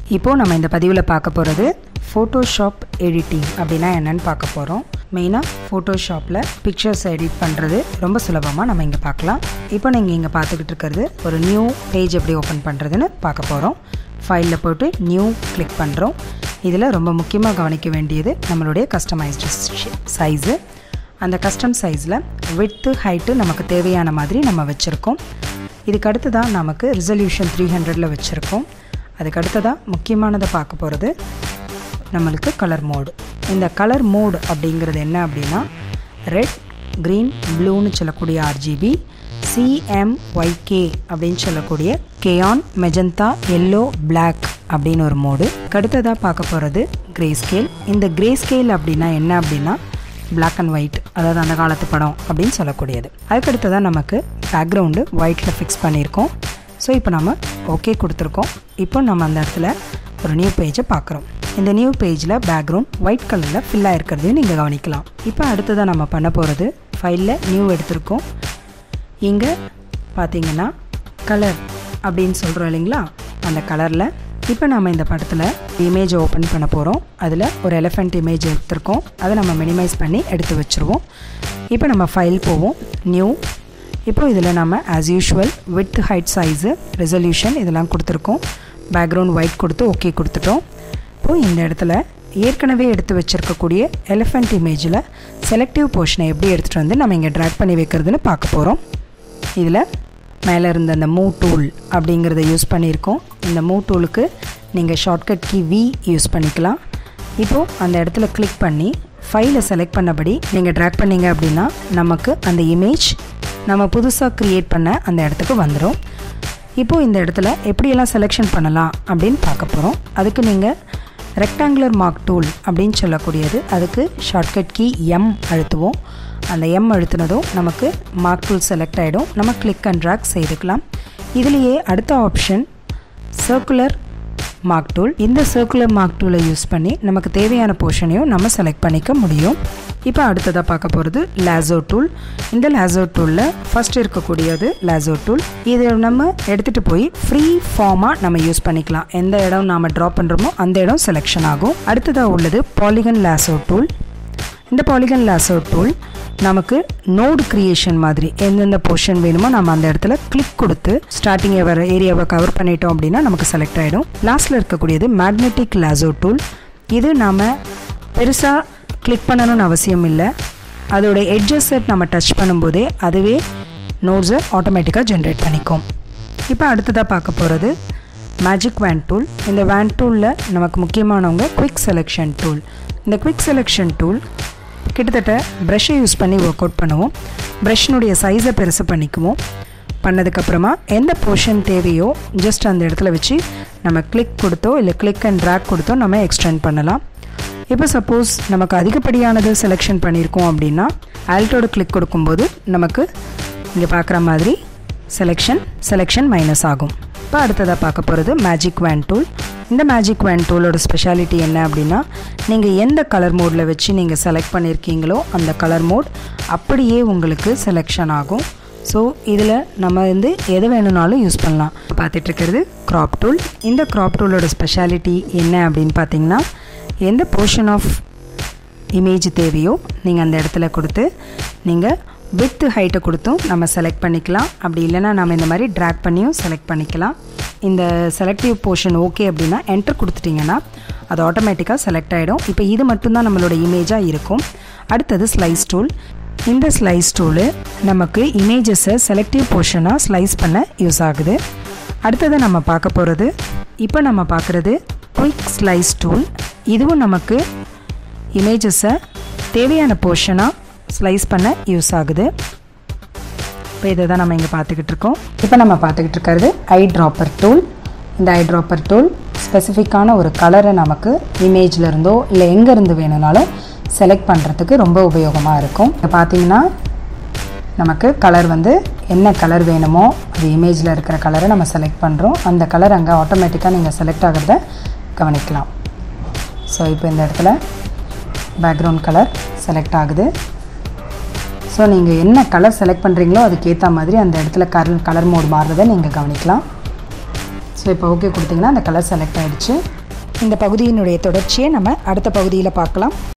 இப்போ நம்ம இந்த பதிவில் பார்க்க போகிறது ஃபோட்டோஷாப் எடிட்டிங் அப்படின்னா என்னன்னு பார்க்க போகிறோம். மெயினாக ஃபோட்டோஷாப்பில் பிக்சர்ஸ் எடிட் பண்ணுறது ரொம்ப சுலபமாக நம்ம இங்கே பார்க்கலாம். இப்போ நீங்கள் இங்கே பார்த்துக்கிட்டு இருக்கிறது ஒரு நியூ பேஜ் எப்படி ஓப்பன் பண்ணுறதுன்னு பார்க்க போகிறோம். ஃபைலில் போய்ட்டு நியூ கிளிக் பண்ணுறோம். இதில் ரொம்ப முக்கியமாக கவனிக்க வேண்டியது நம்மளுடைய கஸ்டமைஸ்டு சைஸு. அந்த கஸ்டம் சைஸில் விட்த்து ஹைட்டு நமக்கு தேவையான மாதிரி நம்ம வச்சுருக்கோம். இதுக்கு அடுத்து தான் நமக்கு ரிசல்யூஷன் 300 வச்சுருக்கோம். அதுக்கு அடுத்ததாக முக்கியமானதை பார்க்க போகிறது நம்மளுக்கு கலர் மோடு. இந்த கலர் மோடு அப்படிங்கிறது என்ன அப்படின்னா ரெட், க்ரீன், ப்ளூன்னு சொல்லக்கூடிய RGB, CMYK அப்படின்னு சொல்லக்கூடிய கேயான், மெஜந்தா, எல்லோ, பிளாக் அப்படின்னு ஒரு மோடு. அடுத்ததாக பார்க்க போகிறது கிரே ஸ்கேல். இந்த கிரே ஸ்கேல் அப்படின்னா என்ன அப்படின்னா பிளாக் அண்ட் ஒயிட், அதாவது அந்த காலத்து படம் அப்படின்னு சொல்லக்கூடியது. அதுக்கடுத்ததான் நமக்கு பேக்ரவுண்டு ஒயிட்டில் ஃபிக்ஸ் பண்ணியிருக்கோம். ஸோ இப்போ நம்ம ஓகே கொடுத்துருக்கோம். இப்போ நம்ம அந்த இடத்துல ஒரு நியூ பேஜை பார்க்குறோம். இந்த நியூ பேஜில் பேக்ரவுண்ட் ஒயிட் கலரில் ஃபில் ஆகிருக்கிறதையும் நீங்கள் கவனிக்கலாம். இப்போ அடுத்ததாக நம்ம பண்ண போகிறது ஃபைலில் நியூ எடுத்திருக்கோம். இங்கே பார்த்தீங்கன்னா கலர் அப்படின்னு சொல்கிறோம் இல்லைங்களா, அந்த கலரில் இப்போ நம்ம இந்த படத்தில் இமேஜை ஓப்பன் பண்ண போகிறோம். அதில் ஒரு எலிஃபெண்ட் இமேஜ் எடுத்திருக்கோம். அதை நம்ம மினிமைஸ் பண்ணி எடுத்து வச்சுருவோம். இப்போ நம்ம ஃபைல் போவோம், நியூ. இப்போ இதில் நம்ம as usual width, height, size, resolution இதெல்லாம் கொடுத்துருக்கோம். பேக்ரவுண்ட் ஒயிட் கொடுத்து ஓகே கொடுத்துட்டோம். இப்போது இந்த இடத்துல ஏற்கனவே எடுத்து வச்சுருக்கக்கூடிய எலிஃபெண்ட் இமேஜில் செலக்டிவ் போர்ஷனை எப்படி எடுத்துகிட்டு வந்து நம்ம இங்கே ட்ராக் பண்ணி வைக்கிறதுன்னு பார்க்க போகிறோம். இதில் மேலே இருந்த அந்த மூவ் டூல் அப்படிங்கிறத யூஸ் பண்ணியிருக்கோம். இந்த மூவ் டூலுக்கு நீங்கள் ஷார்ட்கட் கீ V யூஸ் பண்ணிக்கலாம். இப்போது அந்த இடத்துல கிளிக் பண்ணி ஃபைலை செலக்ட் பண்ணபடி நீங்கள் ட்ராக் பண்ணிங்க அப்படின்னா நமக்கு அந்த இமேஜ் நம்ம புதுசாக க்ரியேட் பண்ண அந்த இடத்துக்கு வந்துடும். இப்போது இந்த இடத்துல எப்படியெல்லாம் செலெக்ஷன் பண்ணலாம் அப்படின்னு பார்க்க போகிறோம். அதுக்கு நீங்கள் ரெக்டாங்குலர் மார்க் டூல் அப்படின்னு சொல்லக்கூடியது, அதுக்கு ஷார்ட்கட் கீ M அழுத்துவோம். அந்த M அழுத்தினதும் நமக்கு மார்க் டூல் செலக்ட் ஆகிடும். நம்ம கிளிக் அண்ட் ட்ராக் செய்துக்கலாம். இதுலேயே அடுத்த ஆப்ஷன் சர்க்குலர் மார்க் டூல். இந்த சர்க்குலர் மார்க் டூலை யூஸ் பண்ணி நமக்கு தேவையான போர்ஷனையும் நம்ம செலக்ட் பண்ணிக்க முடியும். இப்போ அடுத்ததாக பார்க்க போகிறது லேசோ டூல். இந்த லேசோ டூலில் ஃபஸ்ட் இருக்கக்கூடியது லேசோ டூல். இதை நம்ம எடுத்துகிட்டு போய் ஃப்ரீ ஃபார்மாக நம்ம யூஸ் பண்ணிக்கலாம். எந்த இடம் நாம் ட்ரா பண்ணுறோமோ அந்த இடம் செலெக்ஷன் ஆகும். அடுத்ததாக உள்ளது பாலிகன் லேசோ டூல். இந்த பாலிகன் லேசோ டூல் நமக்கு நோடு கிரியேஷன் மாதிரி எந்தெந்த போர்ஷன் வேணுமோ நம்ம அந்த இடத்துல கிளிக் கொடுத்து ஸ்டார்டிங் வர ஏரியாவை கவர் பண்ணிட்டோம் அப்படின்னா நமக்கு செலக்ட் ஆகிடும். லாஸ்ட்டில் இருக்கக்கூடியது மேக்னெட்டிக் லேசோ டூல். இது நாம் பெருசாக கிளிக் பண்ணணும்னு அவசியம் இல்லை. அதோட எட்ஜஸ் செட் நம்ம டச் பண்ணும்போதே அதுவே நோட்ஸை ஆட்டோமேட்டிக்காக ஜென்ரேட் பண்ணிக்கும். இப்போ அடுத்ததாக பார்க்க போகிறது மேஜிக் வேன் டூல். இந்த வேன் டூலில் நமக்கு முக்கியமானவங்க குவிக் செலெக்ஷன் டூல். இந்த குவிக் செலெக்ஷன் டூல் கிட்டத்தட்ட ப்ரஷ்ஷை யூஸ் பண்ணி ஒர்க் அவுட் பண்ணுவோம். ப்ரஷ்னுடைய சைஸை பெருசு பண்ணிக்குவோம். பண்ணதுக்கப்புறமா எந்த போர்ஷன் தேவையோ ஜஸ்ட் அந்த இடத்துல வச்சு நம்ம கிளிக் கொடுத்தோ இல்லை கிளிக் அண்ட் ட்ராக் கொடுத்தோ நம்ம எக்ஸ்டெண்ட் பண்ணலாம். இப்போ சப்போஸ் நமக்கு அதிகப்படியானது செலெக்ஷன் பண்ணியிருக்கோம் அப்படின்னா ஆல்ட்டோட கிளிக் கொடுக்கும்போது நமக்கு இங்கே பார்க்குற மாதிரி செலெக்ஷன் மைனஸ் ஆகும். இப்போ அடுத்ததாக பார்க்க போகிறது மேஜிக் வேன் டூல். இந்த மேஜிக் வேன் டூலோட ஸ்பெஷாலிட்டி என்ன அப்படின்னா நீங்கள் எந்த கலர் மோடில் வச்சு நீங்கள் செலக்ட் பண்ணியிருக்கீங்களோ அந்த கலர் மோட் அப்படியே உங்களுக்கு செலெக்ஷன் ஆகும். ஸோ இதில் நம்ம எது வேணும்னாலும் யூஸ் பண்ணலாம். பார்த்துட்ருக்கிறது க்ராப் டூல். இந்த க்ராப் டூலோட ஸ்பெஷாலிட்டி என்ன அப்படின்னு பார்த்தீங்கன்னா எந்த போர்ஷன் ஆஃப் இமேஜ் தேவையோ நீங்கள் அந்த இடத்துல கொடுத்து நீங்கள் வித் ஹைட்டை கொடுத்தும் நம்ம செலக்ட் பண்ணிக்கலாம். அப்படி இல்லைனா நம்ம இந்த மாதிரி ட்ராக் பண்ணியும் செலக்ட் பண்ணிக்கலாம். இந்த செலக்டிவ் போர்ஷன் ஓகே அப்படின்னா என்டர் கொடுத்துட்டிங்கன்னா அது ஆட்டோமேட்டிக்காக செலக்ட் ஆகிடும். இப்போ இது மட்டும்தான் நம்மளோட இமேஜாக இருக்கும். அடுத்தது ஸ்லைஸ் டூல். இந்த ஸ்லைஸ் டூலு நமக்கு இமேஜஸை செலக்டிவ் போர்ஷனாக ஸ்லைஸ் பண்ண யூஸ் ஆகுது. அடுத்தது நம்ம பார்க்க போகிறது இப்போ நம்ம பார்க்குறது குயிக் ஸ்லைஸ் டூல். இதுவும் நமக்கு இமேஜஸை தேவையான போர்ஷனாக ஸ்லைஸ் பண்ண யூஸ் ஆகுது. இப்போ இதை தான் நம்ம இங்கே பார்த்துக்கிட்டு இருக்கோம். இப்போ நம்ம பார்த்துக்கிட்டு இருக்கிறது ஐ ட்ராப்பர் டூல். இந்த ஐ ட்ராப்பர் டூல் ஸ்பெசிஃபிக்கான ஒரு கலரை நமக்கு இமேஜில் இருந்தோ இல்லை எங்கேருந்து வேணும்னாலும் செலக்ட் பண்ணுறதுக்கு ரொம்ப உபயோகமாக இருக்கும். இப்போ பார்த்தீங்கன்னா நமக்கு கலர் என்ன கலர் வேணுமோ அது இமேஜில் இருக்கிற கலரை நம்ம செலக்ட் பண்ணுறோம். அந்த கலர் அங்கே ஆட்டோமேட்டிக்காக நீங்கள் செலக்ட் ஆகிறத கவனிக்கலாம். ஸோ இப்போ இந்த இடத்துல பேக்ரவுண்ட் கலர் செலக்ட் ஆகுது. ஸோ நீங்கள் என்ன கலர் செலக்ட் பண்ணுறீங்களோ அதுக்கேற்ற மாதிரி அந்த இடத்துல கலர் மோட் மாறுறதை நீங்கள் கவனிக்கலாம். ஸோ இப்போ ஓகே கொடுத்தீங்கன்னா அந்த கலர் செலக்ட் ஆகிடுச்சு. இந்த பகுதியினுடைய தொடர்ச்சியை நம்ம அடுத்த பகுதியில் பார்க்கலாம்.